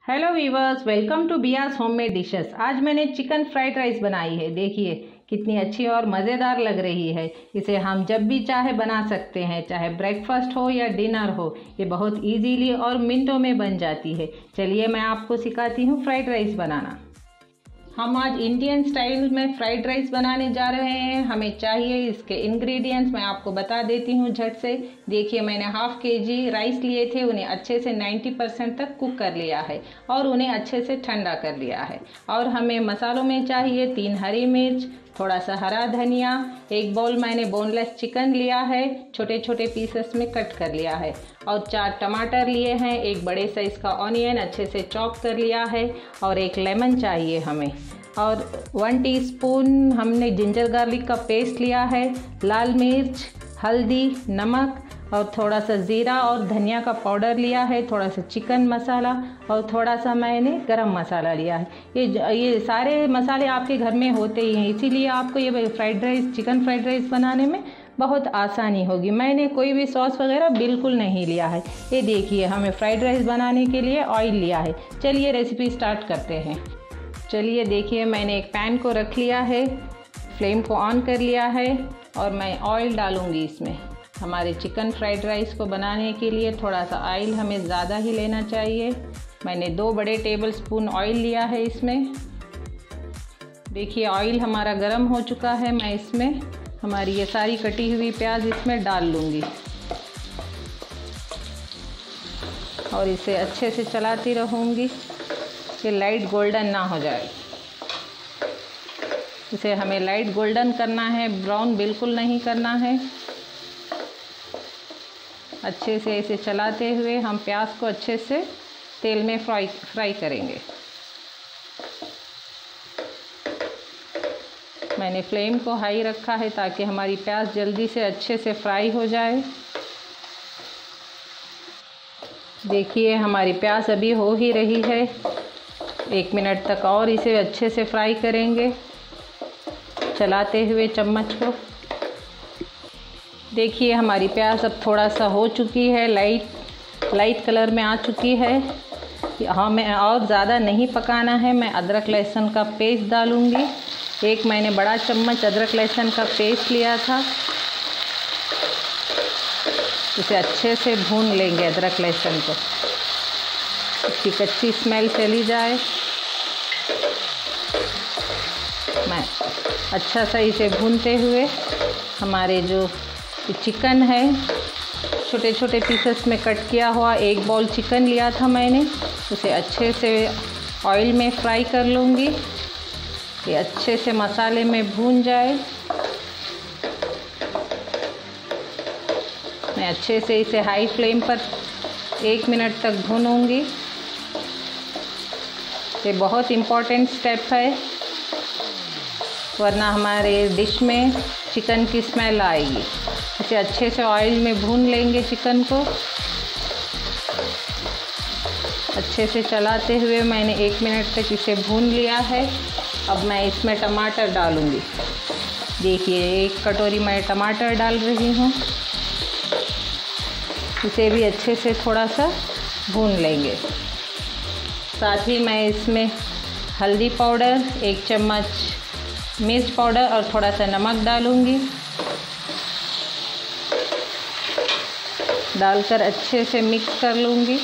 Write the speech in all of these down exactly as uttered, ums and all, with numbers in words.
Hello viewers, welcome to Biyas homemade dishes. आज मैंने chicken fried rice बनाई है। देखिए कितनी अच्छी और मज़ेदार लग रही है। इसे हम जब भी चाहे बना सकते हैं, चाहे ब्रेकफास्ट हो या डिनर हो। ये बहुत इजीली और मिनटों में बन जाती है। चलिए मैं आपको सिखाती हूँ फ्राइड राइस बनाना। हम आज इंडियन स्टाइल में फ्राइड राइस बनाने जा रहे हैं। हमें चाहिए इसके इंग्रेडिएंट्स मैं आपको बता देती हूँ झट से। देखिए मैंने हाफ के जी राइस लिए थे, उन्हें अच्छे से नब्बे परसेंट तक कुक कर लिया है और उन्हें अच्छे से ठंडा कर लिया है। और हमें मसालों में चाहिए तीन हरी मिर्च, थोड़ा सा हरा धनिया, एक बाउल मैंने बोनलेस चिकन लिया है, छोटे छोटे पीसेस में कट कर लिया है, और चार टमाटर लिए हैं, एक बड़े साइज़ का ऑनियन अच्छे से चॉप कर लिया है, और एक लेमन चाहिए हमें, और वन टीस्पून हमने जिंजर गार्लिक का पेस्ट लिया है, लाल मिर्च, हल्दी, नमक और थोड़ा सा ज़ीरा और धनिया का पाउडर लिया है, थोड़ा सा चिकन मसाला और थोड़ा सा मैंने गरम मसाला लिया है। ये ये सारे मसाले आपके घर में होते ही हैं, इसीलिए आपको ये fried rice chicken fried rice बनाने में बहुत आसानी होगी। मैंने कोई भी सॉस वगैरह बिल्कुल नहीं लिया है। ये देखिए हमें फ्राइड राइस बनाने के लिए ऑयल लिया है। चलिए रेसिपी स्टार्ट करते हैं। चलिए देखिए मैंने एक पैन को रख लिया है, फ्लेम को ऑन कर लिया है और मैं ऑयल डालूँगी इसमें। हमारे चिकन फ्राइड राइस को बनाने के लिए थोड़ा सा ऑयल हमें ज़्यादा ही लेना चाहिए। मैंने दो बड़े टेबल स्पून ऑयल लिया है इसमें। देखिए ऑयल हमारा गर्म हो चुका है। मैं इसमें हमारी ये सारी कटी हुई प्याज इसमें डाल लूँगी और इसे अच्छे से चलाती रहूँगी कि लाइट गोल्डन ना हो जाए। इसे हमें लाइट गोल्डन करना है, ब्राउन बिल्कुल नहीं करना है। अच्छे से इसे चलाते हुए हम प्याज को अच्छे से तेल में फ्राई फ्राई करेंगे। मैंने फ्लेम को हाई रखा है ताकि हमारी प्याज जल्दी से अच्छे से फ्राई हो जाए। देखिए हमारी प्याज अभी हो ही रही है। एक मिनट तक और इसे अच्छे से फ्राई करेंगे चलाते हुए चम्मच को। देखिए हमारी प्याज अब थोड़ा सा हो चुकी है, लाइट लाइट कलर में आ चुकी है। हमें और ज़्यादा नहीं पकाना है। मैं अदरक लहसुन का पेस्ट डालूँगी। एक मैंने बड़ा चम्मच अदरक लहसुन का पेस्ट लिया था। इसे अच्छे से भून लेंगे अदरक लहसुन को, इसकी कच्ची स्मेल चली जाए। मैं अच्छा सा इसे भूनते हुए हमारे जो चिकन है छोटे छोटे पीसेस में कट किया हुआ, एक बाउल चिकन लिया था मैंने, उसे अच्छे से ऑयल में फ्राई कर लूँगी। ये अच्छे से मसाले में भून जाए। मैं अच्छे से इसे हाई फ्लेम पर एक मिनट तक भूनूंगी। ये बहुत इम्पॉर्टेंट स्टेप है, वरना हमारे डिश में चिकन की स्मेल आएगी। इसे अच्छे से ऑयल में भून लेंगे चिकन को। अच्छे से चलाते हुए मैंने एक मिनट तक इसे भून लिया है। अब मैं इसमें टमाटर डालूँगी। देखिए एक कटोरी मैं टमाटर डाल रही हूँ। इसे भी अच्छे से थोड़ा सा भून लेंगे। साथ ही मैं इसमें हल्दी पाउडर, एक चम्मच मिर्च पाउडर और थोड़ा सा नमक डालूँगी। डालकर अच्छे से मिक्स कर लूँगी।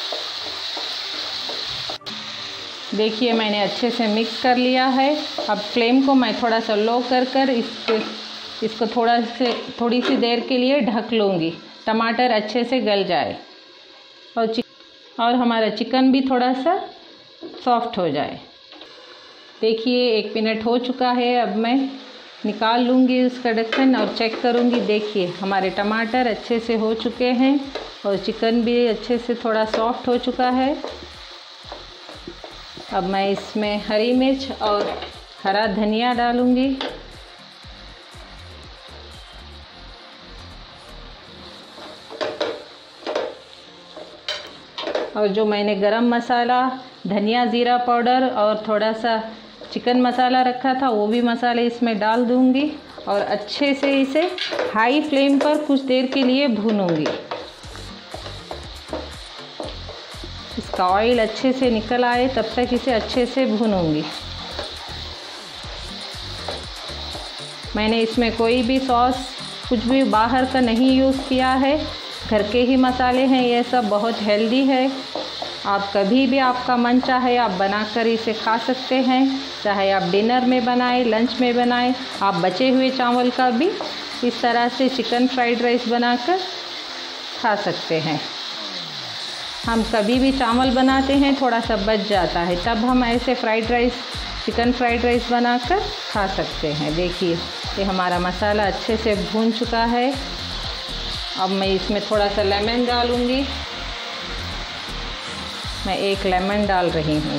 देखिए मैंने अच्छे से मिक्स कर लिया है। अब फ्लेम को मैं थोड़ा सा लो कर कर इसको इसको थोड़ा से थोड़ी सी देर के लिए ढक लूँगी, टमाटर अच्छे से गल जाए और चिक और हमारा चिकन भी थोड़ा सा सॉफ्ट हो जाए। देखिए एक मिनट हो चुका है। अब मैं निकाल लूँगी उसका ढक्कन और चेक करूँगी। देखिए हमारे टमाटर अच्छे से हो चुके हैं और चिकन भी अच्छे से थोड़ा सॉफ्ट हो चुका है। अब मैं इसमें हरी मिर्च और हरा धनिया डालूँगी। और जो मैंने गरम मसाला, धनिया, ज़ीरा पाउडर और थोड़ा सा चिकन मसाला रखा था वो भी मसाले इसमें डाल दूँगी और अच्छे से इसे हाई फ्लेम पर कुछ देर के लिए भूनूँगी। इसका ऑयल अच्छे से निकल आए तब तक इसे अच्छे से भूनूंगी। मैंने इसमें कोई भी सॉस कुछ भी बाहर का नहीं यूज़ किया है, घर के ही मसाले हैं ये सब, बहुत हेल्दी है। आप कभी भी आपका मन चाहे आप बनाकर इसे खा सकते हैं, चाहे आप डिनर में बनाएं, लंच में बनाएं। आप बचे हुए चावल का भी इस तरह से चिकन फ्राइड राइस बनाकर खा सकते हैं। हम कभी भी चावल बनाते हैं थोड़ा सा बच जाता है, तब हम ऐसे fried rice chicken fried rice बनाकर खा सकते हैं। देखिए ये हमारा मसाला अच्छे से भून चुका है। अब मैं इसमें थोड़ा सा लेमन डालूँगी। मैं एक लेमन डाल रही हूँ।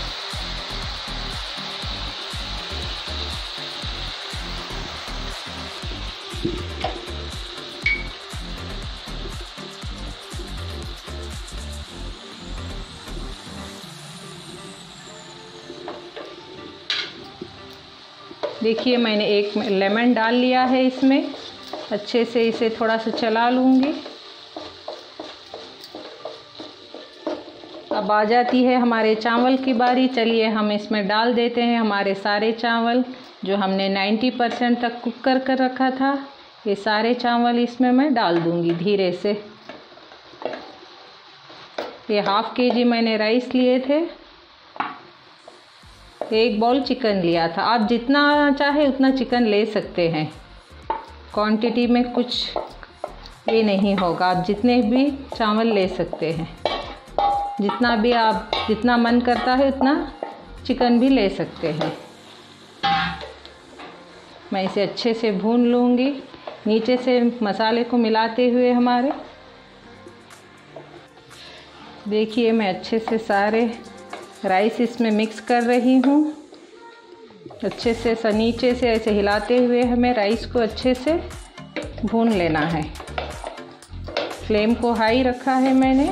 देखिए मैंने एक लेमन डाल लिया है इसमें। अच्छे से इसे थोड़ा सा चला लूँगी। अब आ जाती है हमारे चावल की बारी। चलिए हम इसमें डाल देते हैं हमारे सारे चावल जो हमने नब्बे परसेंट तक कुक कर कर रखा था। ये सारे चावल इसमें मैं डाल दूँगी धीरे से। ये हाफ़ के जी मैंने राइस लिए थे, एक बाउल चिकन लिया था। आप जितना चाहे उतना चिकन ले सकते हैं, क्वांटिटी में कुछ ये नहीं होगा। आप जितने भी चावल ले सकते हैं, जितना भी आप जितना मन करता है उतना चिकन भी ले सकते हैं। मैं इसे अच्छे से भून लूँगी नीचे से मसाले को मिलाते हुए हमारे। देखिए मैं अच्छे से सारे राइस इसमें मिक्स कर रही हूँ। अच्छे से नीचे से ऐसे हिलाते हुए हमें राइस को अच्छे से भून लेना है। फ्लेम को हाई रखा है मैंने।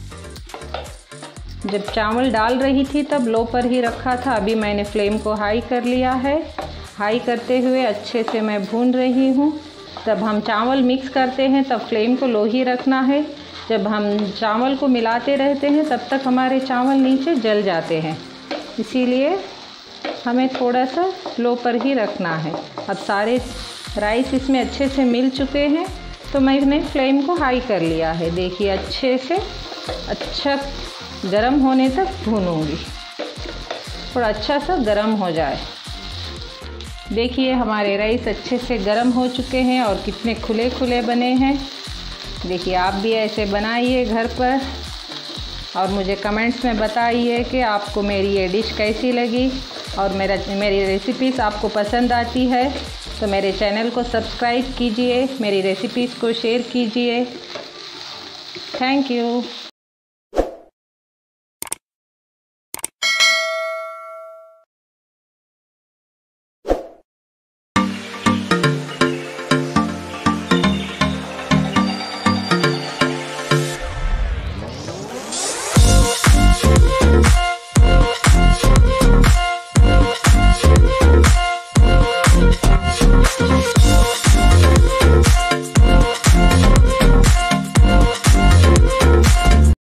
जब चावल डाल रही थी तब लो पर ही रखा था, अभी मैंने फ्लेम को हाई कर लिया है। हाई करते हुए अच्छे से मैं भून रही हूँ। जब हम चावल मिक्स करते हैं तब फ्लेम को लो ही रखना है। जब हम चावल को मिलाते रहते हैं तब तक हमारे चावल नीचे जल जाते हैं, इसीलिए हमें थोड़ा सा लो पर ही रखना है। अब सारे राइस इसमें अच्छे से मिल चुके हैं तो मैंने फ्लेम को हाई कर लिया है। देखिए अच्छे से अच्छा गरम होने तक भूनूंगी, थोड़ा अच्छा सा गरम हो जाए। देखिए हमारे राइस अच्छे से गरम हो चुके हैं और कितने खुले खुले बने हैं। देखिए आप भी ऐसे बनाइए घर पर और मुझे कमेंट्स में बताइए कि आपको मेरी ये डिश कैसी लगी और मेरा मेरी रेसिपीज़ आपको पसंद आती है तो मेरे चैनल को सब्सक्राइब कीजिए, मेरी रेसिपीज़ को शेयर कीजिए। Thank you.